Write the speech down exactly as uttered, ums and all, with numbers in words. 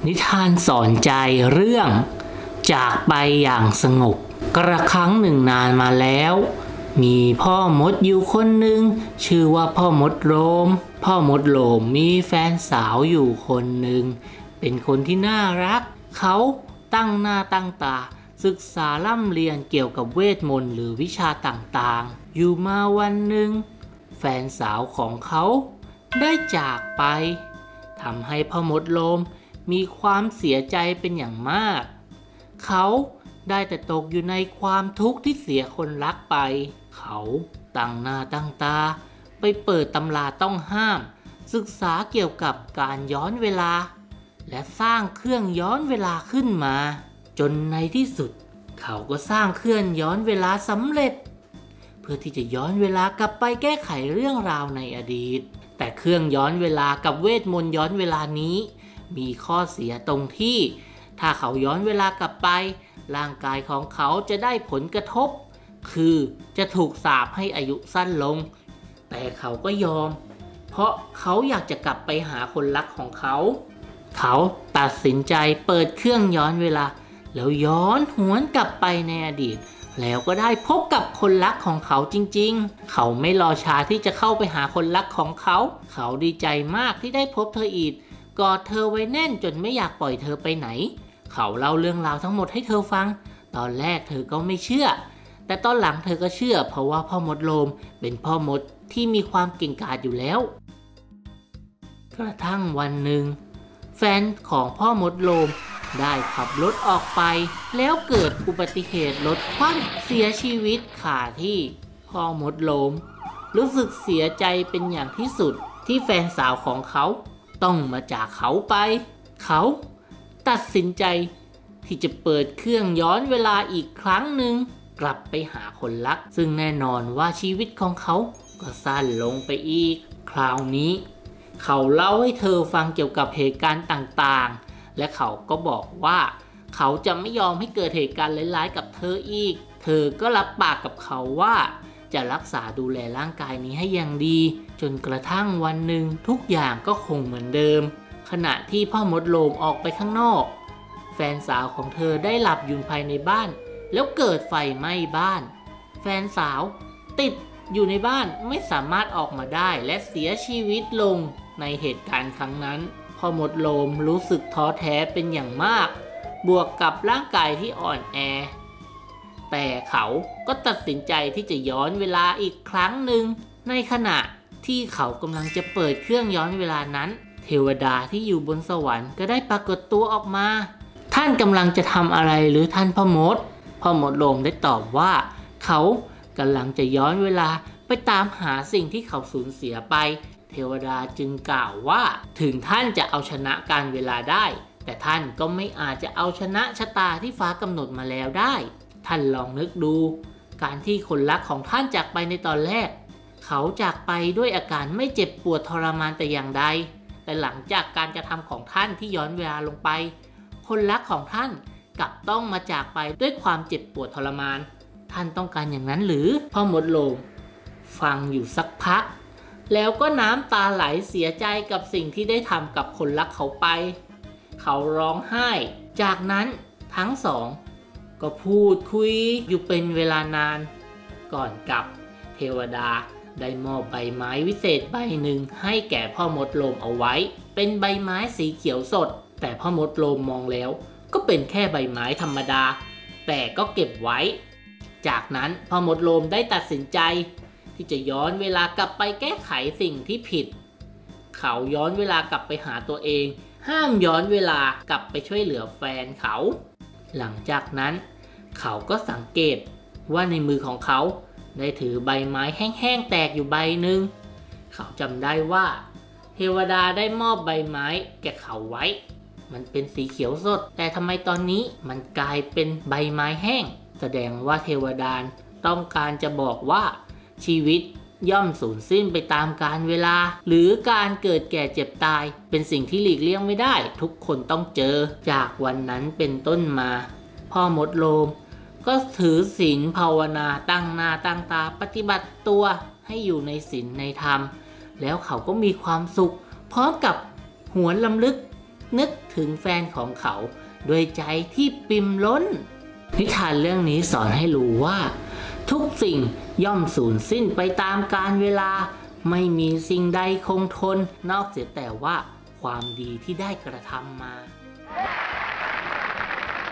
นิทานสอนใจเรื่องจากไปอย่างสงบกระครั้งหนึ่งนานมาแล้วมีพ่อมดอยู่คนหนึ่งชื่อว่าพ่อมดโลมพ่อมดโลมมีแฟนสาวอยู่คนหนึ่งเป็นคนที่น่ารักเขาตั้งหน้าตั้งตาศึกษาล่ำเรียนเกี่ยวกับเวทมนต์หรือวิชาต่างๆอยู่มาวันหนึ่งแฟนสาวของเขาได้จากไปทำให้พ่อมดโลมมีความเสียใจเป็นอย่างมากเขาได้แต่ตกอยู่ในความทุกข์ที่เสียคนรักไปเขาตั้งหน้าตั้งตาไปเปิดตำราต้องห้ามศึกษาเกี่ยวกับการย้อนเวลาและสร้างเครื่องย้อนเวลาขึ้นมาจนในที่สุดเขาก็สร้างเครื่องย้อนเวลาสำเร็จเพื่อที่จะย้อนเวลากลับไปแก้ไขเรื่องราวในอดีตแต่เครื่องย้อนเวลากับเวทมนต์ย้อนเวลานี้มีข้อเสียตรงที่ถ้าเขาย้อนเวลากลับไปร่างกายของเขาจะได้ผลกระทบคือจะถูกสาปให้อายุสั้นลงแต่เขาก็ยอมเพราะเขาอยากจะกลับไปหาคนรักของเขาเขาตัดสินใจเปิดเครื่องย้อนเวลาแล้วย้อนหวนกลับไปในอดีตแล้วก็ได้พบกับคนรักของเขาจริงๆเขาไม่รอช้าที่จะเข้าไปหาคนรักของเขาเขาดีใจมากที่ได้พบเธออีกกอดเธอไว้แน่นจนไม่อยากปล่อยเธอไปไหนเขาเล่าเรื่องราวทั้งหมดให้เธอฟังตอนแรกเธอก็ไม่เชื่อแต่ตอนหลังเธอก็เชื่อเพราะว่าพ่อมดโลมเป็นพ่อมดที่มีความเก่งกาจอยู่แล้วกระทั่งวันหนึ่งแฟนของพ่อมดโลมได้ขับรถออกไปแล้วเกิดอุบัติเหตุรถคว่ำเสียชีวิตคาที่พ่อมดโลมรู้สึกเสียใจเป็นอย่างที่สุดที่แฟนสาวของเขาต้องมาจากเขาไปเขาตัดสินใจที่จะเปิดเครื่องย้อนเวลาอีกครั้งหนึ่งกลับไปหาคนรักซึ่งแน่นอนว่าชีวิตของเขาก็สั้นลงไปอีกคราวนี้เขาเล่าให้เธอฟังเกี่ยวกับเหตุการณ์ต่างๆและเขาก็บอกว่าเขาจะไม่ยอมให้เกิดเหตุการณ์ร้ายๆกับเธออีกเธอก็รับปากกับเขาว่าจะรักษาดูแลร่างกายนี้ให้อย่างดีจนกระทั่งวันหนึ่งทุกอย่างก็คงเหมือนเดิมขณะที่พ่อมดโลมออกไปข้างนอกแฟนสาวของเธอได้หลับอยู่ภายในบ้านแล้วเกิดไฟไหม้บ้านแฟนสาวติดอยู่ในบ้านไม่สามารถออกมาได้และเสียชีวิตลงในเหตุการณ์ครั้งนั้นพ่อมดโลมรู้สึกท้อแท้เป็นอย่างมากบวกกับร่างกายที่อ่อนแอแต่เขาก็ตัดสินใจที่จะย้อนเวลาอีกครั้งหนึ่งในขณะที่เขากำลังจะเปิดเครื่องย้อนเวลานั้นเทวดาที่อยู่บนสวรรค์ก็ได้ปรากฏตัวออกมาท่านกำลังจะทำอะไรหรือท่านพ่อมดพ่อมดโลมได้ตอบว่าเขากำลังจะย้อนเวลาไปตามหาสิ่งที่เขาสูญเสียไปเทวดาจึงกล่าวว่าถึงท่านจะเอาชนะการเวลาได้แต่ท่านก็ไม่อาจจะเอาชนะชะตาที่ฟ้ากำหนดมาแล้วได้ท่านลองนึกดูการที่คนรักของท่านจากไปในตอนแรกเขาจากไปด้วยอาการไม่เจ็บปวดทรมานแต่อย่างใดแต่หลังจากการกระทำของท่านที่ย้อนเวลาลงไปคนรักของท่านกลับต้องมาจากไปด้วยความเจ็บปวดทรมานท่านต้องการอย่างนั้นหรือพ่อมดโลมฟังอยู่สักพักแล้วก็น้ำตาไหลเสียใจกับสิ่งที่ได้ทำกับคนรักเขาไปเขาร้องไห้จากนั้นทั้งสองก็พูดคุยอยู่เป็นเวลานานก่อนกลับเทวดาได้มอบใบไม้วิเศษใบหนึ่งให้แก่พ่อมดโลมเอาไว้เป็นใบไม้สีเขียวสดแต่พ่อมดโลมมองแล้วก็เป็นแค่ใบไม้ธรรมดาแต่ก็เก็บไว้จากนั้นพ่อมดโลมได้ตัดสินใจที่จะย้อนเวลากลับไปแก้ไขสิ่งที่ผิดเขาย้อนเวลากลับไปหาตัวเองห้ามย้อนเวลากลับไปช่วยเหลือแฟนเขาหลังจากนั้นเขาก็สังเกตว่าในมือของเขาได้ถือใบไม้แห้งๆแตกอยู่ใบหนึ่งเขาจำได้ว่าเทวดาได้มอบใบไม้แก่เขาไว้มันเป็นสีเขียวสดแต่ทำไมตอนนี้มันกลายเป็นใบไม้แห้งแสดงว่าเทวดาต้องการจะบอกว่าชีวิตย่อมสูญสิ้นไปตามกาลเวลาหรือการเกิดแก่เจ็บตายเป็นสิ่งที่หลีกเลี่ยงไม่ได้ทุกคนต้องเจอจากวันนั้นเป็นต้นมาพ่อมดโลมก็ถือศีลภาวนาตั้งหน้าตั้งตาปฏิบัติตัวให้อยู่ในศีลในธรรมแล้วเขาก็มีความสุขพร้อมกับหวนรำลึกนึกถึงแฟนของเขาด้วยใจที่ปิ่มล้นนิทานเรื่องนี้สอนให้รู้ว่าทุกสิ่งย่อมสูญสิ้นไปตามกาลเวลาไม่มีสิ่งใดคงทนนอกเสียแต่ว่าความดีที่ได้กระทำมา